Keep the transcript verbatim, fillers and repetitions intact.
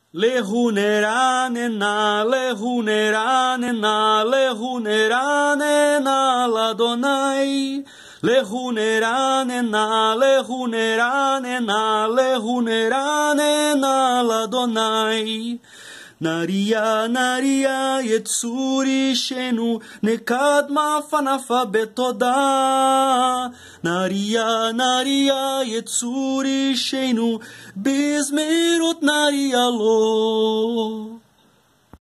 Lehuneranena, lehuneranena, lehuneranena ladonai. Lehuneranena, lehuneranena, lehuneranena ladonai. Naria, naria, yetzuri shenu, nekadma fanafa betoda. Naria, naria, yetzuri shenu, bizmerut naria lo.